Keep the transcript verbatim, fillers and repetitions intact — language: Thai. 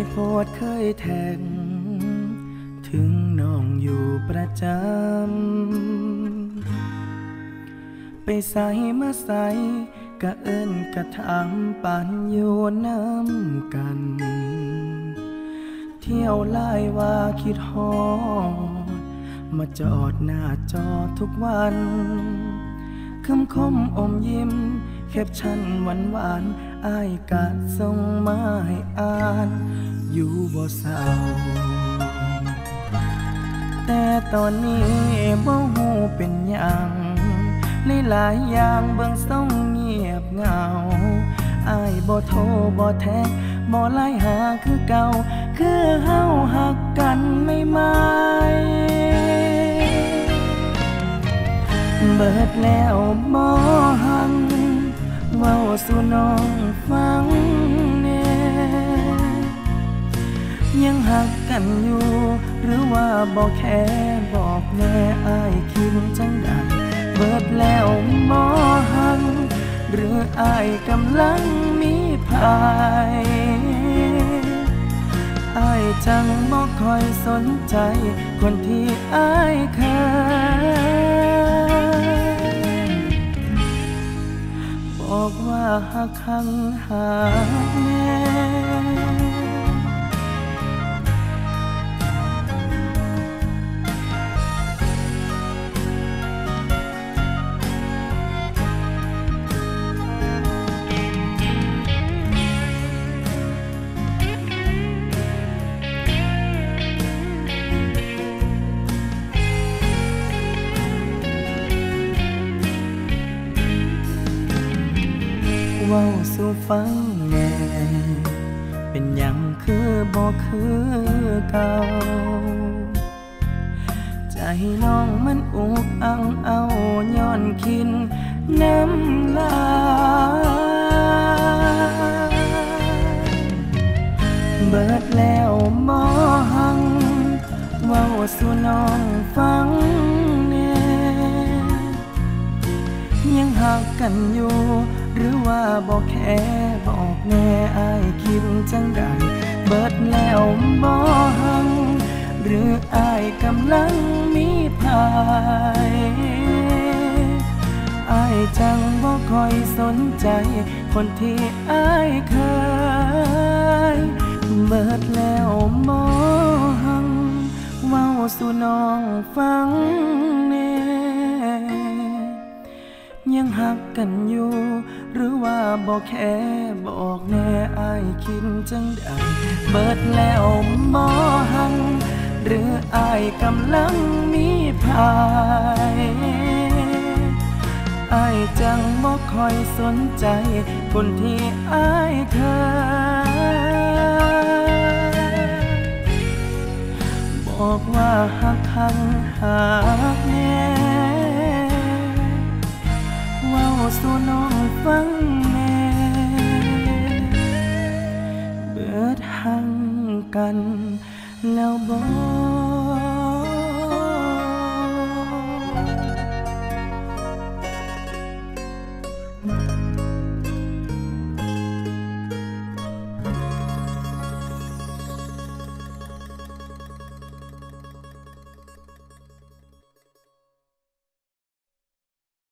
โพดเคยแทงถึงน้องอยู่ประจำไปใส่มาใส่กะเอิ้นกะถามปานอยู่น้ำกันเที่ยวไล่ว่าคิดฮอดมาจอดหน้าจอทุกวันคำคมอมยิ้มแคปชั่นหวานหวานอ้ายกะส่งมาให้อ่านอยู่บ่เศร้าแต่ตอนนี้บ่ฮู้เป็นหยังหลายๆอย่างเบิ่งส่งเงียบเหงาอ้ายบ่โทรบ่แท็กบ่ไลน์หาคือเก่าคือเฮาฮักกันไม่ไม่เบิดแล้วบ่หังเว้าสู่น้องฟังแน่ยังหักกันอยู่หรือว่าบ่แค่บอกแน่อ้ายคิดจังใดเบิดแล้วบ่หังหรืออ้ายกำลังมีภัยอ้ายจังบ่ค่อยสนใจคนที่อ้ายเคยบอกว่าหักหังหาแน่เว้าสู่ฟังแน่เป็นหยังคือบ่คือเก่าใจน้องมันอุกอังเอาย้อนคินน้ำลายเบิดแล้วบ่หังเว้าสู่น้องฟังแน่ยังหักกันอยู่หรือว่าบอกแค่บอกแน่อ้ายคิดจังใดเบิดแล้วบ่หังหรืออ้ายกำลังมีภัยอ้ายจังบ่ค่อยสนใจคนที่อ้ายเคยเบิดแล้วบ่หังเว้าสู่น้องฟังแน่ยังหักกันอยู่หรือว่าบอกแค่บอกแน่อ้ายคิดจังใดเบิดแล้วบ่หังหรืออ้ายกำลังมีภัยอ้ายจังบ่ค่อยสนใจคนที่อ้ายเคยบอกว่าหักหังหาแน่เว้าสู่น้องฟังแน่เบิดหังกันแล้วบ่